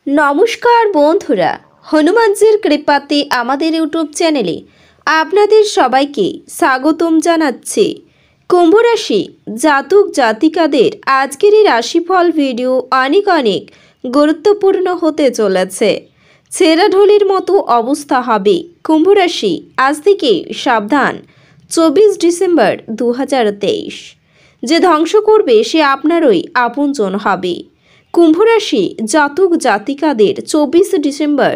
নমস্কার বন্ধুরা, হনুমানজির কৃপাতে আমাদের ইউটিউব চ্যানেলে আপনাদের সবাইকে স্বাগতম জানাচ্ছি। কুম্ভ রাশি জাতক জাতিকাদের আজকের এই রাশিফল ভিডিও অনেক গুরুত্বপূর্ণ হতে চলেছে। ছেঁড়া ঢোলের মতো অবস্থা হবে কুম্ভ রাশি। আজ থেকে সাবধান। 24 ডিসেম্বর 2023 যে ধ্বংস করবে সে আপনারই আপনজন হবে। কুম্ভ রাশি জাতক জাতিকাদের 24 ডিসেম্বর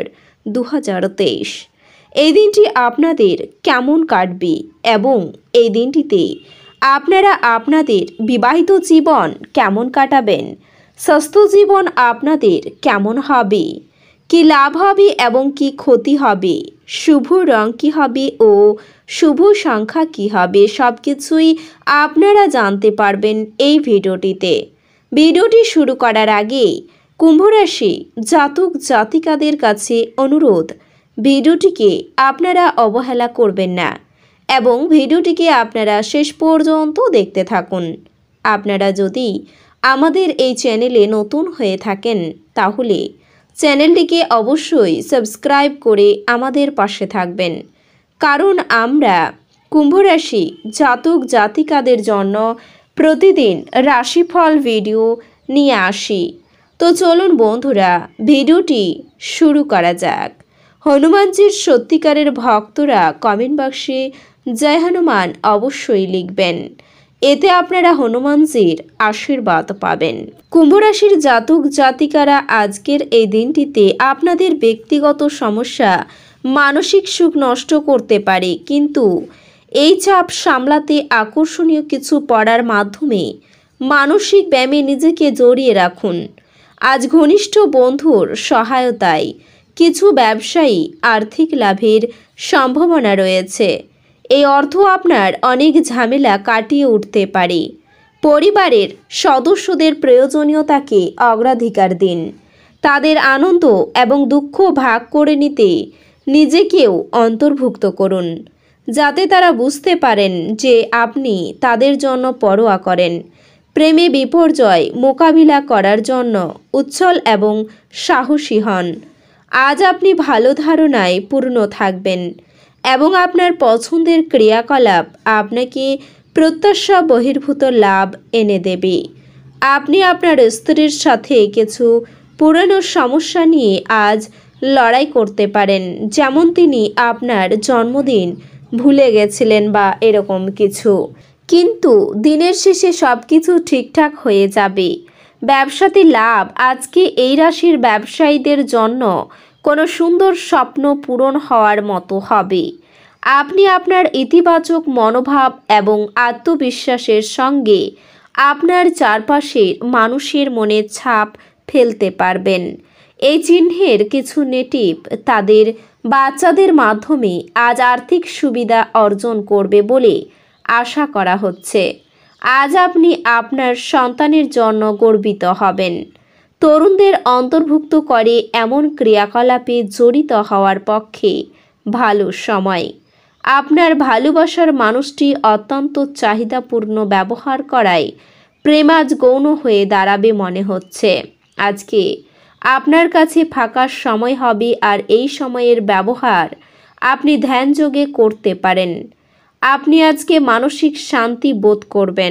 2023 এই দিনটি আপনাদের কেমন কাটবে এবং এই দিনটিতে আপনারা আপনাদের বিবাহিত জীবন কেমন কাটাবেন, স্বাস্থ্য জীবন আপনাদের কেমন হবে, কি লাভ হবে এবং কি ক্ষতি হবে, শুভ রং কী হবে ও শুভ সংখ্যা কী হবে, সব কিছুই আপনারা জানতে পারবেন এই ভিডিওটিতে। ভিডিওটি শুরু করার আগে কুম্ভ রাশি জাতক জাতিকাদের কাছে অনুরোধ, ভিডিওটিকে আপনারা অবহেলা করবেন না এবং ভিডিওটিকে আপনারা শেষ পর্যন্ত দেখতে থাকুন। আপনারা যদি আমাদের এই চ্যানেলে নতুন হয়ে থাকেন তাহলে চ্যানেলটিকে অবশ্যই সাবস্ক্রাইব করে আমাদের পাশে থাকবেন, কারণ আমরা কুম্ভ রাশি জাতক জাতিকাদের জন্য প্রতিদিন রাশিফল ভিডিও নিয়ে আসি। তো চলুন বন্ধুরা, ভিডিওটি শুরু করা যাক। হনুমানজির সত্যিকারের ভক্তরা কমেন্ট বক্সে জয় হনুমান অবশ্যই লিখবেন, এতে আপনারা হনুমানজির আশীর্বাদ পাবেন। কুম্ভ রাশির জাতক জাতিকারা আজকের এই দিনটিতে আপনাদের ব্যক্তিগত সমস্যা মানসিক সুখ নষ্ট করতে পারে, কিন্তু এই চাপ সামলাতে আকর্ষণীয় কিছু পড়ার মাধ্যমে মানসিক ব্যায়ামে নিজেকে জড়িয়ে রাখুন। আজ ঘনিষ্ঠ বন্ধুর সহায়তায় কিছু ব্যবসায়ী আর্থিক লাভের সম্ভাবনা রয়েছে। এই অর্থ আপনার অনেক ঝামেলা কাটিয়ে উঠতে পারে। পরিবারের সদস্যদের প্রয়োজনীয়তাকে অগ্রাধিকার দিন। তাদের আনন্দ এবং দুঃখ ভাগ করে নিতে নিজেকেও অন্তর্ভুক্ত করুন, যাতে তারা বুঝতে পারেন যে আপনি তাদের জন্য পরোয়া করেন। প্রেমে বিপর্যয় মোকাবিলা করার জন্য উচ্ছল এবং সাহসী হন। আজ আপনি ভালো ধারণায় পূর্ণ থাকবেন এবং আপনার পছন্দের ক্রিয়াকলাপ আপনাকে প্রত্যাশা বহির্ভূত লাভ এনে দেবে। আপনি আপনার স্ত্রীর সাথে কিছু পুরনো সমস্যা নিয়ে আজ লড়াই করতে পারেন, যেমন তিনি আপনার জন্মদিন ভুলে গেছিলেন বা এরকম কিছু, কিন্তু দিনের শেষে সব কিছু ঠিকঠাক হয়ে যাবে। ব্যবসাতে লাভ। আজকে এই রাশির ব্যবসায়ীদের জন্য কোনো সুন্দর স্বপ্ন পূরণ হওয়ার মতো হবে। আপনি আপনার ইতিবাচক মনোভাব এবং আত্মবিশ্বাসের সঙ্গে আপনার চারপাশের মানুষের মনে ছাপ ফেলতে পারবেন। এই চিহ্নের কিছু নেটিভ তাদের বাচ্চাদের মাধ্যমে আজ আর্থিক সুবিধা অর্জন করবে বলে আশা করা হচ্ছে। আজ আপনি আপনার সন্তানের জন্য গর্বিত হবেন। তরুণদের অন্তর্ভুক্ত করে এমন ক্রিয়াকলাপে জড়িত হওয়ার পক্ষে ভালো সময়। আপনার ভালোবাসার মানুষটি অত্যন্ত চাহিদাপূর্ণ ব্যবহার করায় প্রেম আজ গৌণ হয়ে দাঁড়াবে মনে হচ্ছে। আজকে আপনার কাছে ফাঁকা সময় হবে আর এই সময়ের ব্যবহার আপনি ধ্যানযোগে করতে পারেন। আপনি আজকে মানসিক শান্তি বোধ করবেন।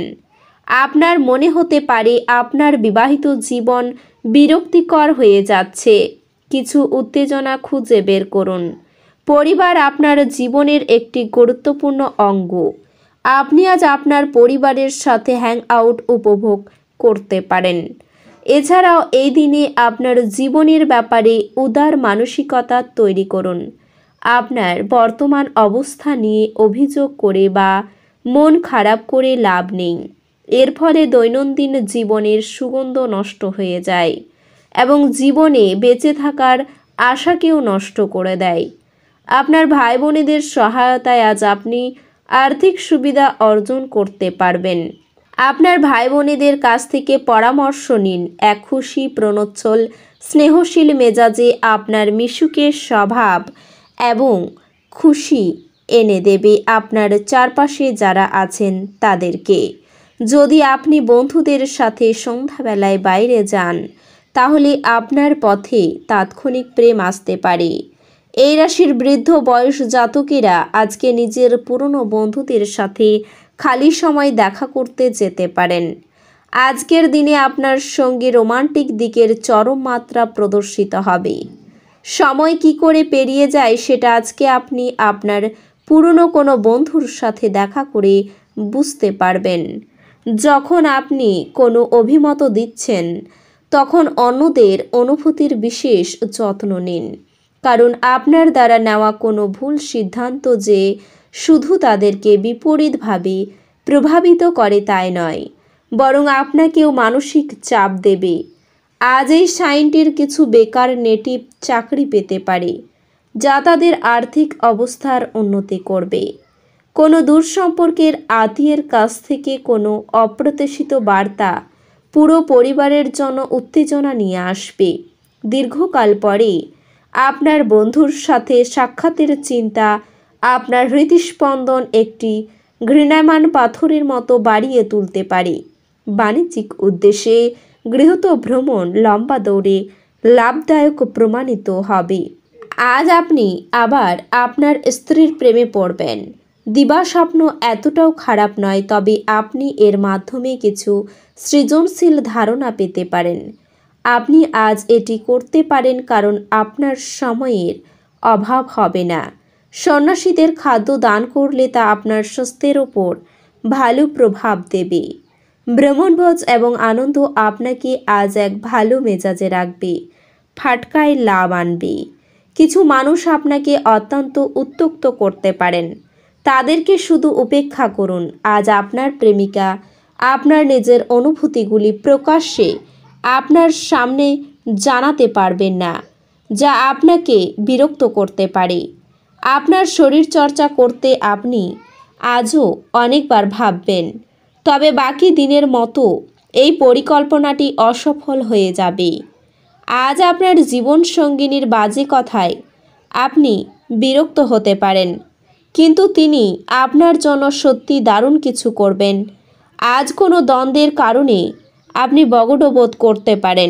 আপনার মনে হতে পারে আপনার বিবাহিত জীবন বিরক্তিকর হয়ে যাচ্ছে। কিছু উত্তেজনা খুঁজে বের করুন। পরিবার আপনার জীবনের একটি গুরুত্বপূর্ণ অঙ্গ। আপনি আজ আপনার পরিবারের সাথে হ্যাং আউট উপভোগ করতে পারেন। এছাড়াও এই দিনে আপনার জীবনের ব্যাপারে উদার মানসিকতা তৈরি করুন। আপনার বর্তমান অবস্থা নিয়ে অভিযোগ করে বা মন খারাপ করে লাভ নেই। এর ফলে দৈনন্দিন জীবনের সুগন্ধ নষ্ট হয়ে যায় এবং জীবনে বেঁচে থাকার আশাকেও নষ্ট করে দেয়। আপনার ভাই বোনেদের সহায়তায় আজ আপনি আর্থিক সুবিধা অর্জন করতে পারবেন। আপনার ভাই বোনেদের কাছ থেকে পরামর্শ নিন। এক খুশি প্রণোচ্ছল স্নেহশীল মেজাজে আপনার মিশুকের স্বভাব এবং খুশি এনে দেবে আপনার চারপাশে যারা আছেন তাদেরকে। যদি আপনি বন্ধুদের সাথে সন্ধ্যাবেলায় বাইরে যান তাহলে আপনার পথে তাৎক্ষণিক প্রেম আসতে পারে। এই রাশির বৃদ্ধ বয়স জাতকেরা আজকে নিজের পুরনো বন্ধুদের সাথে খালি সময় দেখা করতে যেতে পারেন। আজকের দিনে আপনার সঙ্গে রোমান্টিক দিকের চরম মাত্রা প্রদর্শিত হবে। সময় কি করে পেরিয়ে যায় সেটা আজকে আপনি আপনার পুরনো কোনো বন্ধুর সাথে দেখা করে বুঝতে পারবেন। যখন আপনি কোনো অভিমত দিচ্ছেন তখন অন্যদের অনুভূতির বিশেষ যত্ন নিন, কারণ আপনার দ্বারা নেওয়া কোনো ভুল সিদ্ধান্ত যে শুধু তাদেরকে বিপরীতভাবে প্রভাবিত করে তাই নয়, বরং আপনাকেও মানসিক চাপ দেবে। আজ এই সাইনটির কিছু বেকার নেটিভ চাকরি পেতে পারে, যা তাদের আর্থিক অবস্থার উন্নতি করবে। কোনো দূর সম্পর্কের আত্মীয়ের কাছ থেকে কোনো অপ্রত্যাশিত বার্তা পুরো পরিবারের জন্য উত্তেজনা নিয়ে আসবে। দীর্ঘকাল পরে আপনার বন্ধুর সাথে সাক্ষাতের চিন্তা আপনার হৃদস্পন্দন একটি ঘৃণায়মান পাথরের মতো বাড়িয়ে তুলতে পারে। বাণিজ্যিক উদ্দেশ্যে গৃহীত ভ্রমণ লম্বা দৌড়ে লাভদায়ক প্রমাণিত হবে। আজ আপনি আবার আপনার স্ত্রীর প্রেমে পড়বেন। দিবাস্বপ্ন এতটাও খারাপ নয়, তবে আপনি এর মাধ্যমে কিছু সৃজনশীল ধারণা পেতে পারেন। আপনি আজ এটি করতে পারেন কারণ আপনার সময়ের অভাব হবে না। সন্ন্যাসীদের খাদ্য দান করলে তা আপনার স্বাস্থ্যের ওপর ভালো প্রভাব দেবে। ভ্রমণভোজ এবং আনন্দ আপনাকে আজ এক ভালো মেজাজে রাখবে, ফাটকায় লাভ আনবে। কিছু মানুষ আপনাকে অত্যন্ত উত্ত্যক্ত করতে পারেন, তাদেরকে শুধু উপেক্ষা করুন। আজ আপনার প্রেমিকা আপনার নিজের অনুভূতিগুলি প্রকাশ্যে আপনার সামনে জানাতে পারবেন না, যা আপনাকে বিরক্ত করতে পারে। আপনার শরীর চর্চা করতে আপনি আজও অনেকবার ভাববেন, তবে বাকি দিনের মতো এই পরিকল্পনাটি অসফল হয়ে যাবে। আজ আপনার জীবনসঙ্গিনীর বাজে কথায় আপনি বিরক্ত হতে পারেন, কিন্তু তিনি আপনার জন্য সত্যি দারুণ কিছু করবেন। আজ কোনো দ্বন্দ্বের কারণে আপনি বগডবোধ করতে পারেন।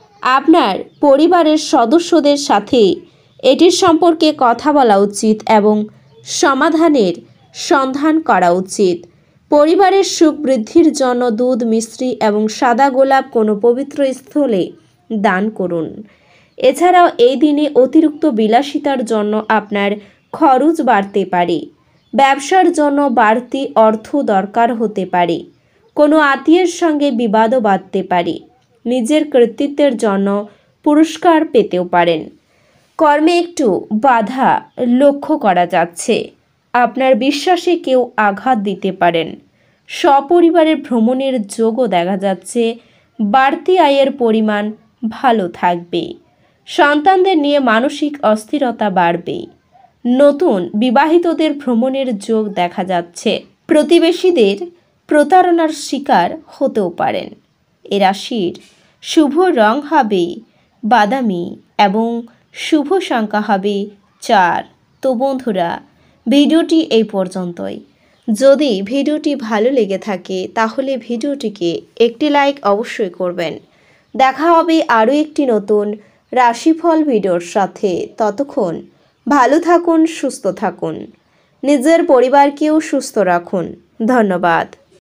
আপনার পরিবারের সদস্যদের সাথে এটির সম্পর্কে কথা বলা উচিত এবং সমাধানের সন্ধান করা উচিত। পরিবারের সুখ বৃদ্ধির জন্য দুধ, মিষ্টি এবং সাদা গোলাপ কোনো পবিত্র স্থলে দান করুন। এছাড়াও এই দিনে অতিরিক্ত বিলাসিতার জন্য আপনার খরচ বাড়তে পারে। ব্যবসার জন্য বাড়তি অর্থ দরকার হতে পারে। কোনো আত্মীয়ের সঙ্গে বিবাদও বাঁধতে পারে। নিজের কৃতিত্বের জন্য পুরস্কার পেতেও পারেন। কর্মে একটু বাধা লক্ষ্য করা যাচ্ছে। আপনার বিশ্বাসে কেউ আঘাত দিতে পারেন। সপরিবারের ভ্রমণের যোগও দেখা যাচ্ছে। বাড়তি আয়ের পরিমাণ ভালো থাকবে। সন্তানদের নিয়ে মানসিক অস্থিরতা বাড়বে। নতুন বিবাহিতদের ভ্রমণের যোগ দেখা যাচ্ছে। প্রতিবেশীদের প্রতারণার শিকার হতেও পারেন। এ রাশির শুভ রং হবে বাদামি এবং শুভ সংখ্যা হবে 4। তো বন্ধুরা, ভিডিওটি এই পর্যন্তই। যদি ভিডিওটি ভালো লেগে থাকে তাহলে ভিডিওটিকে একটি লাইক অবশ্যই করবেন। দেখা হবে আরও একটি নতুন রাশিফল ভিডিওর সাথে। ততক্ষণ ভালো থাকুন, সুস্থ থাকুন, নিজের পরিবারকেও সুস্থ রাখুন। ধন্যবাদ।